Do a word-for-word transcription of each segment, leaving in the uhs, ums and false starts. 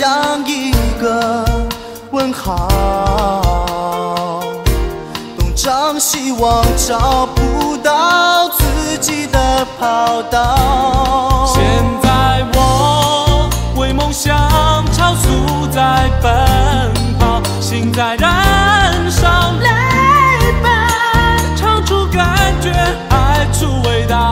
像一个问号，东张西望找不到自己的跑道。 现在我为梦想超速在奔跑，心在燃烧，来吧，唱出感觉，爱出味道。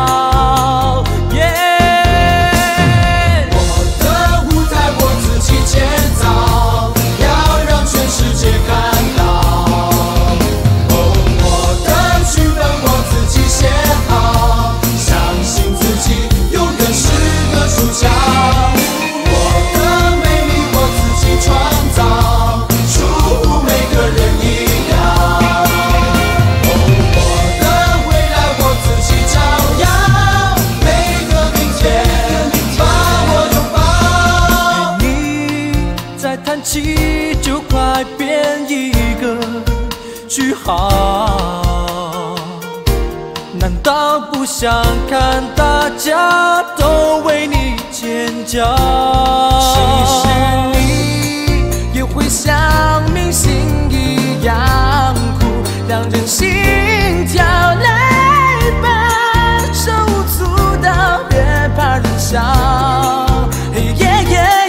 就快变一个句号，难道不想看大家都为你尖叫？其实你也会像明星一样酷，让人心跳。来吧，手舞足蹈，别怕人笑。Hey, yeah, yeah.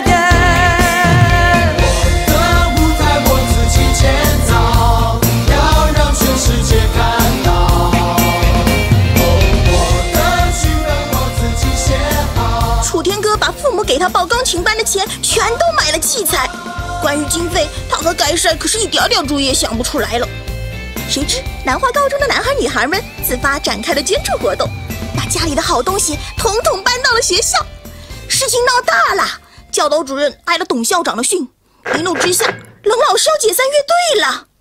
父母给他报钢琴班的钱全都买了器材，关于经费，他和改善可是一点点主意也想不出来了。谁知南华高中的男孩女孩们自发展开了捐助活动，把家里的好东西统统搬到了学校。事情闹大了，教导主任挨了董校长的训，一怒之下，冷老师要解散乐队了。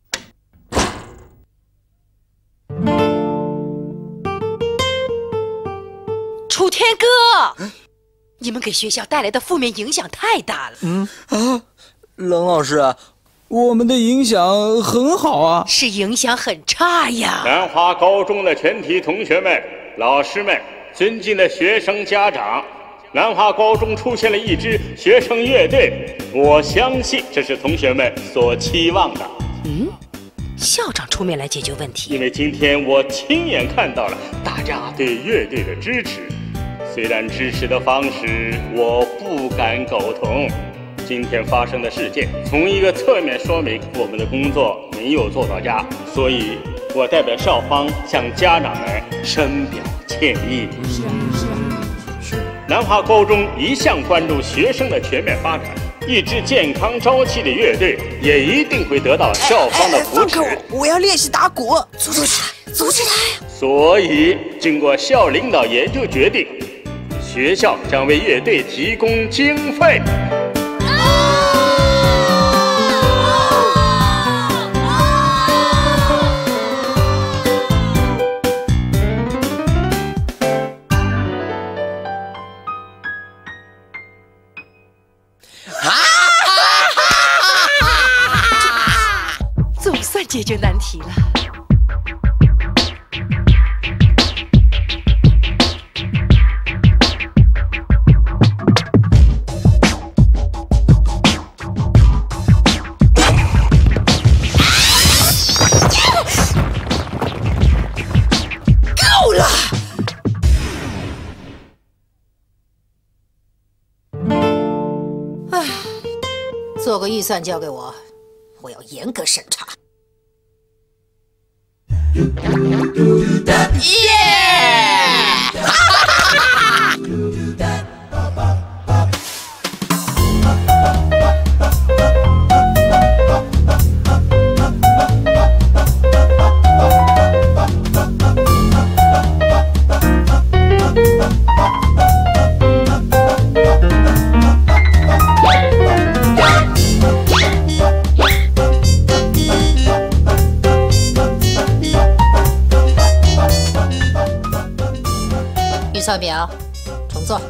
楚天哥，你们给学校带来的负面影响太大了。 嗯啊，冷老师，我们的影响很好啊。 是影响很差呀。 南华高中的全体同学们、老师们、尊敬的学生家长，南华高中出现了一支学生乐队，我相信这是同学们所期望的。 嗯，校长出面来解决问题。 因为今天我亲眼看到了大家对乐队的支持。虽然支持的方式我不敢苟同，今天发生的事件从一个侧面说明我们的工作没有做到家，所以我代表校方向家长们深表歉意。是是是。南华高中一向关注学生的全面发展，一支健康朝气的乐队也一定会得到校方的扶持。 放开我，我要练习打鼓。阻止他，阻止他。 所以经过校领导研究决定，学校将为乐队提供经费。 总算解决难题了。 做个预算交给我，我要严格审查。耶！预算表，重做。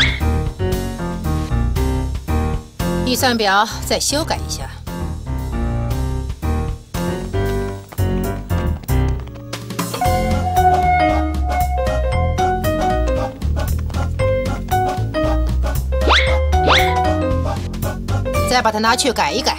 预算表再修改一下。 再把它拿去改一改。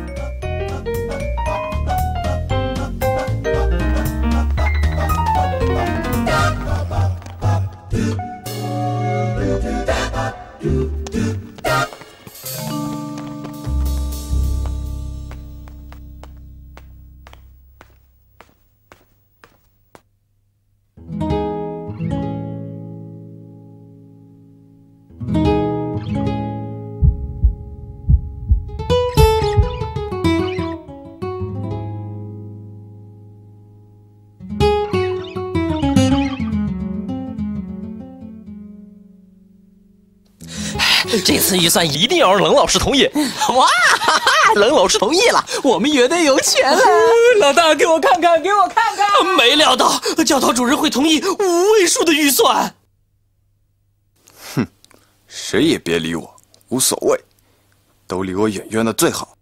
这次预算一定要让冷老师同意！哇，哈哈，冷老师同意了，我们乐队有钱了！老大，给我看看，给我看看！没料到教导主任会同意五位数的预算。 哼，谁也别理我，无所谓，都离我远远的最好。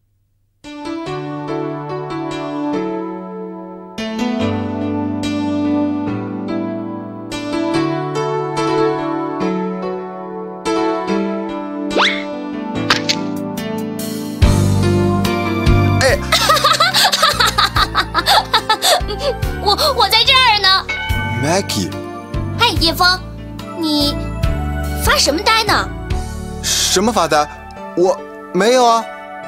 我我在这儿呢 ，Maggie。 哎，叶枫，你发什么呆呢？ 什么发呆？我没有啊。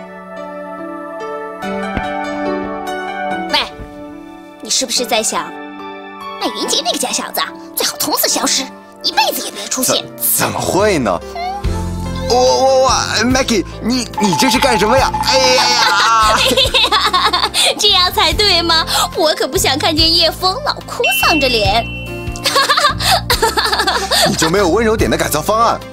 喂，你是不是在想，那云杰那个假小子最好从此消失，一辈子也别出现？ 怎么会呢？我我我 ，Maggie， 你你这是干什么呀？哎呀呀！ 这样才对吗？我可不想看见叶枫老哭丧着脸。 你就没有温柔点的改造方案？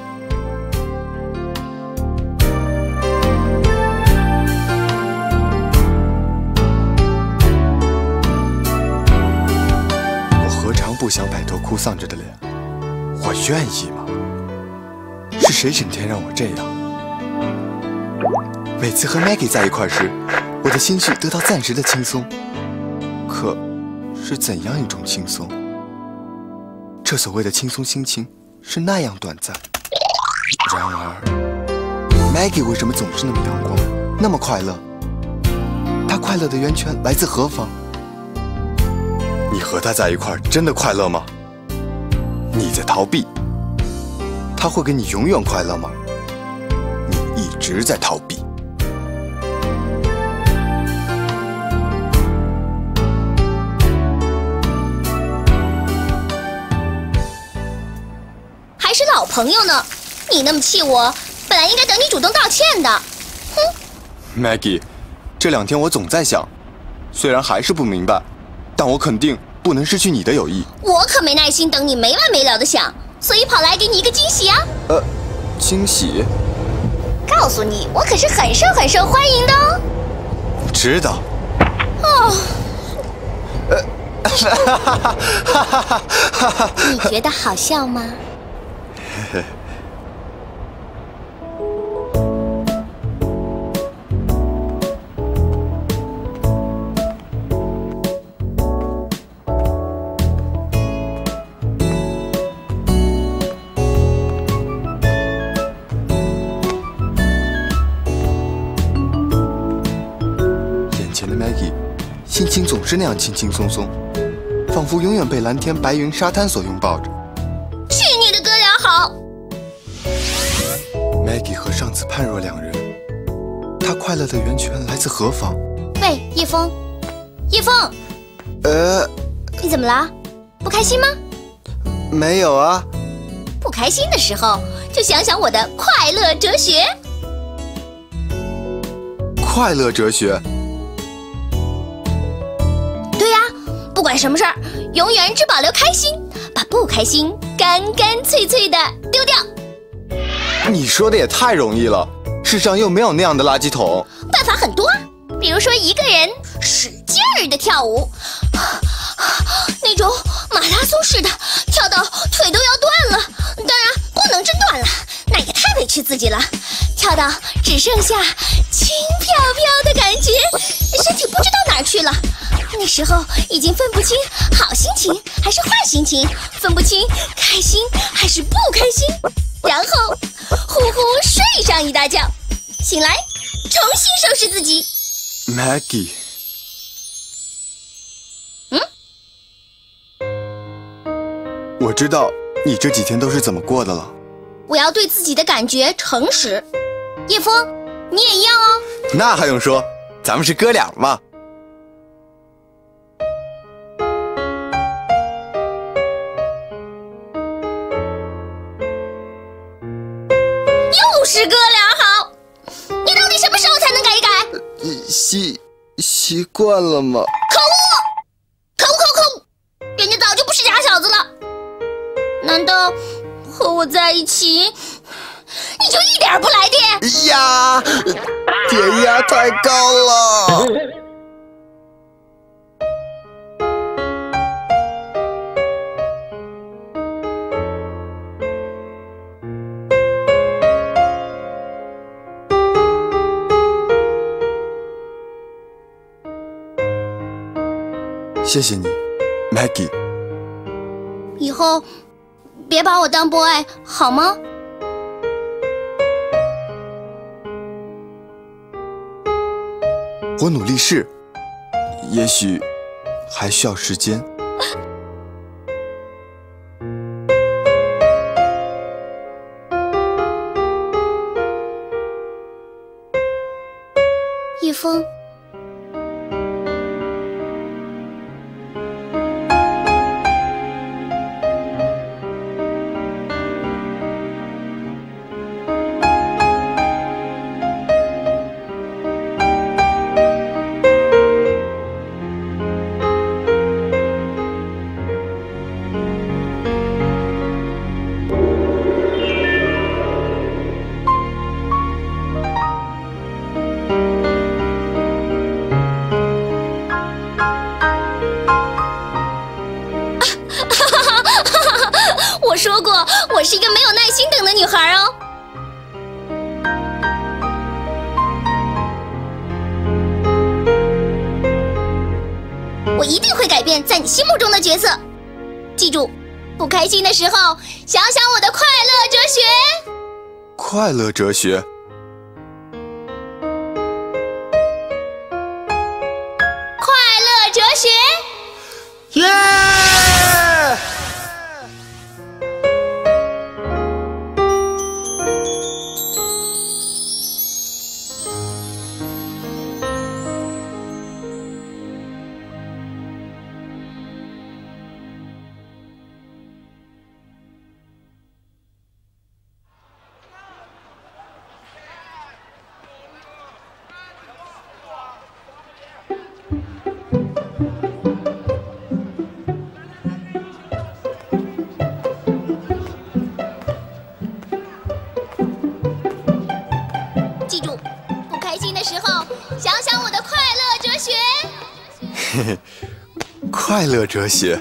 我何尝不想摆脱哭丧着的脸？我愿意吗？是谁整天让我这样？每次和 Maggie 在一块时，我的心绪得到暂时的轻松。可，是怎样一种轻松？这所谓的轻松心情是那样短暂。然而 ，Maggie 为什么总是那么阳光，那么快乐？她快乐的源泉来自何方？你和她在一块真的快乐吗？你在逃避。他会给你永远快乐吗？你一直在逃避。 还是老朋友呢，你那么气我，本来应该等你主动道歉的。哼 ，Maggie， 这两天我总在想，虽然还是不明白，但我肯定不能失去你的友谊。 我可没耐心等你没完没了的想。所以跑来给你一个惊喜啊！ 呃，惊喜？ 告诉你，我可是很受很受欢迎的哦。 知道。 哦。 呃，哈哈哈哈哈哈！ 你觉得好笑吗？ 嘿嘿。心情总是那样轻轻松松，仿佛永远被蓝天白云沙滩所拥抱着。 去你的哥俩好 ！Maggie 和上次判若两人，她快乐的源泉来自何方？ 喂，叶枫，叶枫， 呃， 你怎么了？不开心吗？ 没有啊。 不开心的时候，就想想我的快乐哲学。 快乐哲学。 不管什么事儿，永远只保留开心，把不开心干干脆脆的丢掉。 你说的也太容易了，世上又没有那样的垃圾桶。 办法很多啊，比如说一个人使劲儿的跳舞，那种马拉松似的，跳到腿都要断了。当然不能真断了，那也太委屈自己了。跳到只剩下轻飘飘的感觉，身体不知道哪儿去了。那时候已经分不清好心情还是坏心情，分不清开心还是不开心，然后呼呼睡上一大觉，醒来重新收拾自己。 Maggie， 嗯， 我知道你这几天都是怎么过的了。 我要对自己的感觉诚实。叶枫，你也一样哦。 那还用说，咱们是哥俩嘛。 又是哥俩好，你到底什么时候才能改一改？ 习习惯了吗？ 可恶！可恶可恶可恶！人家早就不是假小子了。难道和我在一起，你就一点不来电？ 呀，电压太高了。谢谢你 ，Maggie。 以后别把我当 boy 好吗？ 我努力试，也许还需要时间。 叶枫。我说过，我是一个没有耐心等的女孩哦。我一定会改变在你心目中的角色。记住，不开心的时候，想想我的快乐哲学。 快乐哲学。 快乐哲学。 耶！ 记住，不开心的时候，想想我的快乐哲学。 嘿嘿，快乐哲学。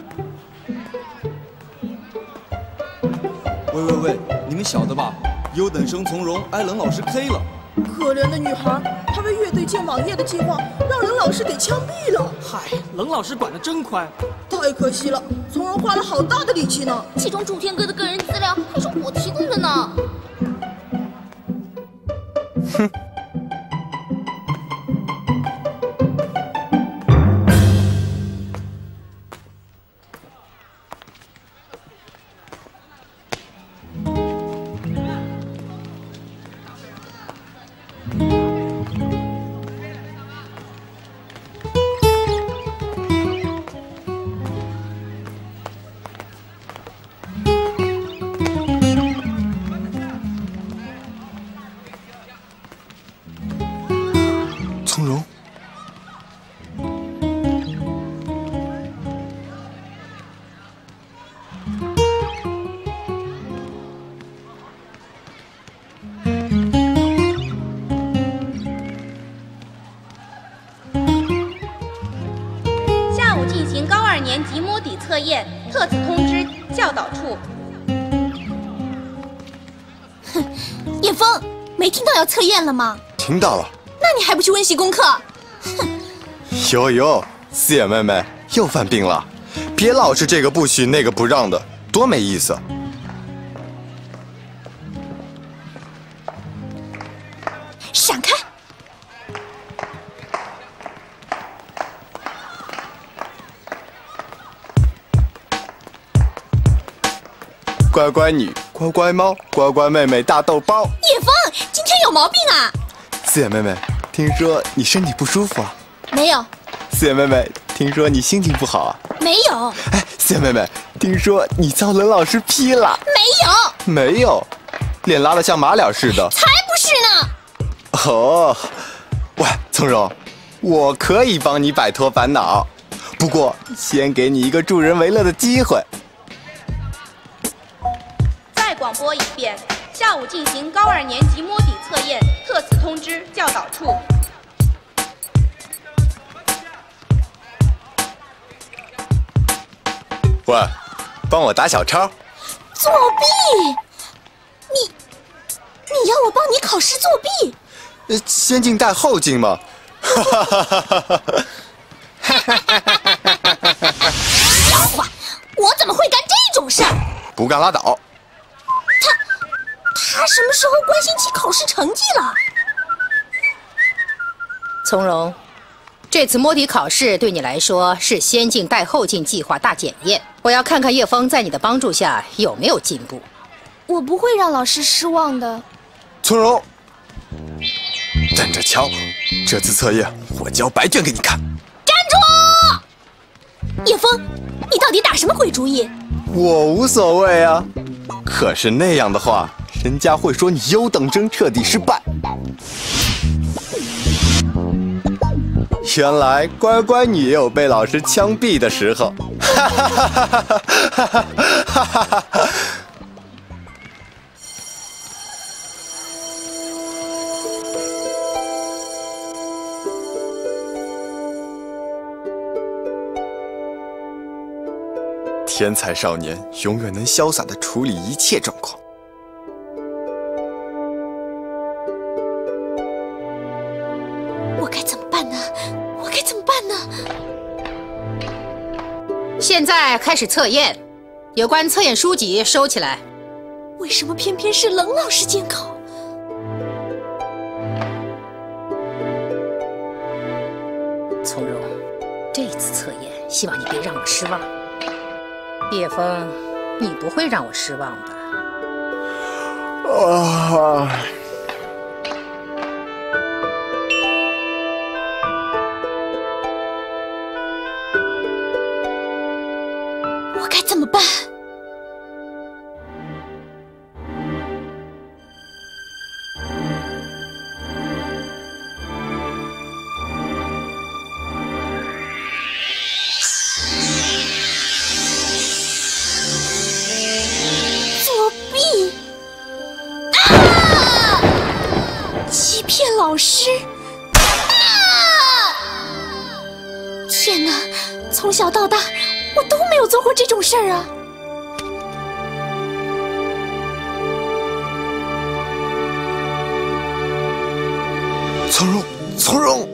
喂喂喂，你们晓得吧？优等生从容挨冷老师 K 了。 可怜的女孩，她为乐队建网页的计划让冷老师给枪毙了。 嗨，冷老师管得真宽。 太可惜了，从容花了好大的力气呢。 其中楚天歌的个人资料还是我提供的呢。 哼。从容， 下午进行高二年级摸底测验，特此通知教导处。 哼，叶枫，没听到要测验了吗？ 听到了。 那你还不去温习功课？哼！ 哟哟，四眼妹妹又犯病了，别老是这个不许那个不让的，多没意思。 闪开！ 乖乖女、乖乖猫、乖乖妹妹、大豆包。 叶枫，今天有毛病啊！ 四眼妹妹，听说你身体不舒服啊？ 没有。 四眼妹妹，听说你心情不好啊？ 没有。 哎，四眼妹妹，听说你遭冷老师批了？ 没有。 没有，脸拉得像马脸似的。 才不是呢！ 哦，喂，从容，我可以帮你摆脱烦恼，不过先给你一个助人为乐的机会。 再广播一遍，下午进行高二年级摸底测验，特此通知教导处。 喂，帮我打小抄。 作弊？你你要我帮你考试作弊？ 呃，先进带后进嘛。哈哈哈哈哈哈！哈哈哈哈哈哈！ 笑话，我怎么会干这种事儿？ 不干拉倒。 他他什么时候关心起考试成绩了？ 从容，这次摸底考试对你来说是先进带后进计划大检验，我要看看叶枫在你的帮助下有没有进步。 我不会让老师失望的。 从容，等着瞧，这次测验我交白卷给你看。 站住！叶枫，你到底打什么鬼主意？ 我无所谓啊，可是那样的话，人家会说你优等生彻底失败。原来乖乖女也有被老师枪毙的时候，哈哈哈哈哈哈哈哈哈哈！天才少年永远能潇洒地处理一切状况。 我该怎么办呢？我该怎么办呢？ 现在开始测验，有关测验书籍收起来。 为什么偏偏是冷老师监考？ 从容，这次测验希望你别让我失望。叶枫，你不会让我失望的。 啊！ 我该怎么办？老师！啊！天哪，从小到大我都没有做过这种事儿啊！ 从容，从容。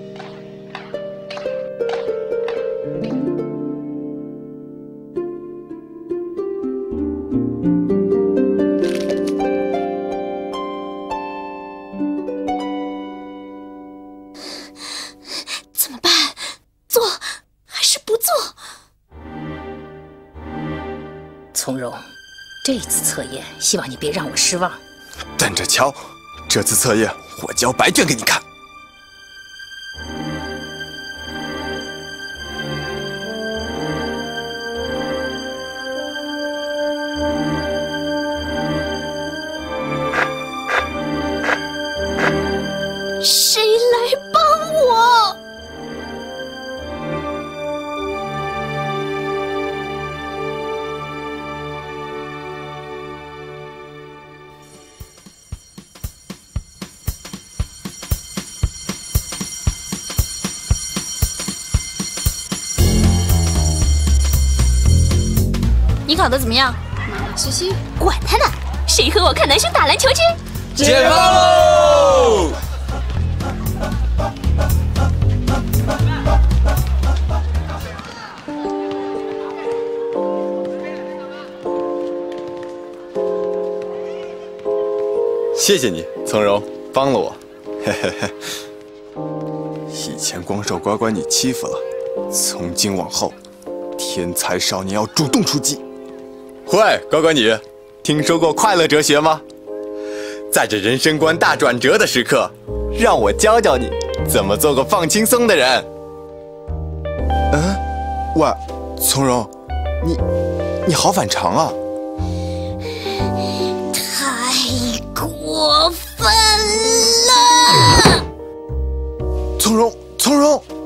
从容，这次测验希望你别让我失望。 等着瞧，这次测验我交白卷给你看。 谁来帮我？ 你考得怎么样？ 马马嘘嘘，管他呢！谁和我看男生打篮球去？ 解放喽！ 谢谢你，从容，帮了我。嘿嘿嘿，以前光受乖乖你欺负了，从今往后，天才少年要主动出击。喂，乖乖你， 听说过快乐哲学吗？在这人生观大转折的时刻，让我教教你怎么做个放轻松的人。嗯，喂，从容，你你好反常啊！ 太过分了！ 从容，从容。